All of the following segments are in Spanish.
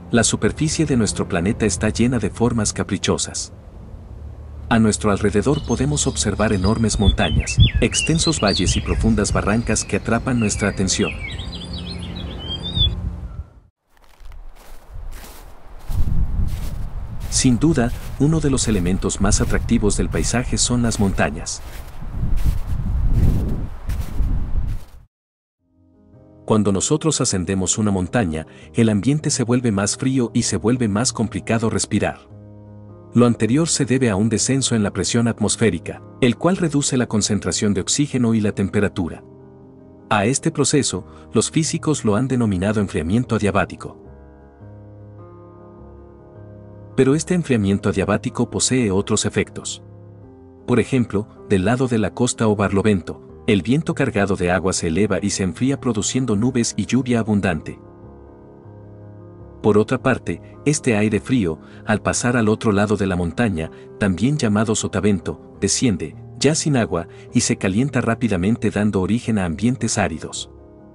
La superficie de nuestro planeta está llena de formas caprichosas. A nuestro alrededor podemos observar enormes montañas, extensos valles y profundas barrancas que atrapan nuestra atención. Sin duda, uno de los elementos más atractivos del paisaje son las montañas. Cuando nosotros ascendemos una montaña, el ambiente se vuelve más frío y se vuelve más complicado respirar. Lo anterior se debe a un descenso en la presión atmosférica, el cual reduce la concentración de oxígeno y la temperatura. A este proceso, los físicos lo han denominado enfriamiento adiabático. Pero este enfriamiento adiabático posee otros efectos. Por ejemplo, del lado de la costa o barlovento, el viento cargado de agua se eleva y se enfría produciendo nubes y lluvia abundante. Por otra parte, este aire frío, al pasar al otro lado de la montaña, también llamado sotavento, desciende, ya sin agua, y se calienta rápidamente dando origen a ambientes áridos.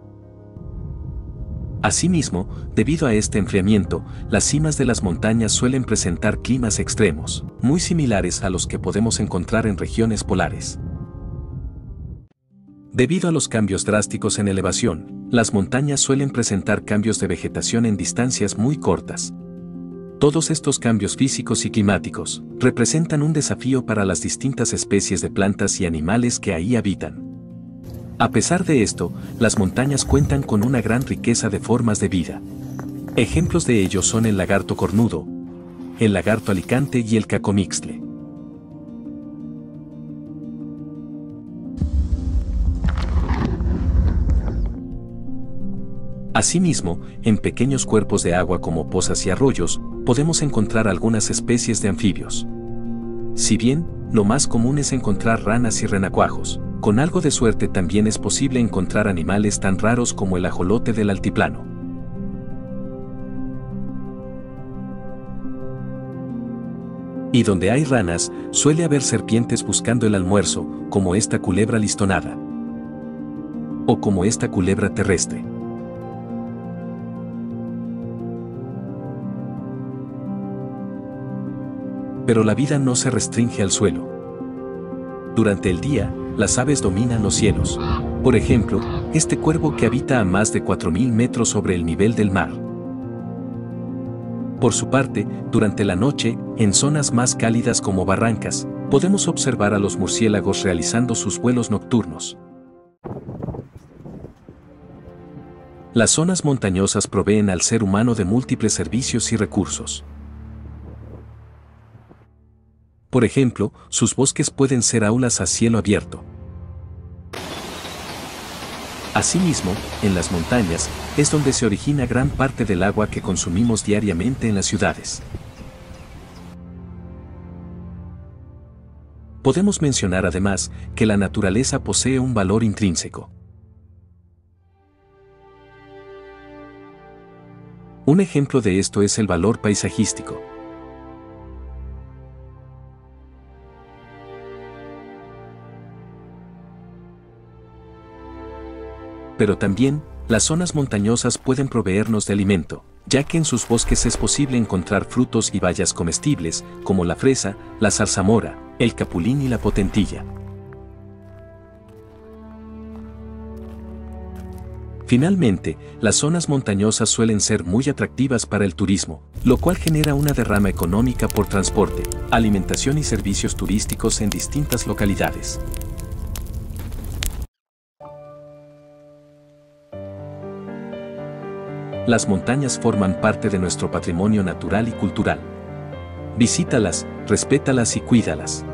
Asimismo, debido a este enfriamiento, las cimas de las montañas suelen presentar climas extremos, muy similares a los que podemos encontrar en regiones polares. Debido a los cambios drásticos en elevación, las montañas suelen presentar cambios de vegetación en distancias muy cortas. Todos estos cambios físicos y climáticos representan un desafío para las distintas especies de plantas y animales que ahí habitan. A pesar de esto, las montañas cuentan con una gran riqueza de formas de vida. Ejemplos de ellos son el lagarto cornudo, el lagarto alicante y el cacomixtle. Asimismo, en pequeños cuerpos de agua como pozas y arroyos, podemos encontrar algunas especies de anfibios. Si bien, lo más común es encontrar ranas y renacuajos, con algo de suerte también es posible encontrar animales tan raros como el ajolote del altiplano. Y donde hay ranas, suele haber serpientes buscando el almuerzo, como esta culebra listonada. O como esta culebra terrestre. Pero la vida no se restringe al suelo. Durante el día, las aves dominan los cielos. Por ejemplo, este cuervo que habita a más de 4.000 metros sobre el nivel del mar. Por su parte, durante la noche, en zonas más cálidas como barrancas, podemos observar a los murciélagos realizando sus vuelos nocturnos. Las zonas montañosas proveen al ser humano de múltiples servicios y recursos. Por ejemplo, sus bosques pueden ser aulas a cielo abierto. Asimismo, en las montañas, es donde se origina gran parte del agua que consumimos diariamente en las ciudades. Podemos mencionar además que la naturaleza posee un valor intrínseco. Un ejemplo de esto es el valor paisajístico. Pero también, las zonas montañosas pueden proveernos de alimento, ya que en sus bosques es posible encontrar frutos y bayas comestibles, como la fresa, la zarzamora, el capulín y la potentilla. Finalmente, las zonas montañosas suelen ser muy atractivas para el turismo, lo cual genera una derrama económica por transporte, alimentación y servicios turísticos en distintas localidades. Las montañas forman parte de nuestro patrimonio natural y cultural. Visítalas, respétalas y cuídalas.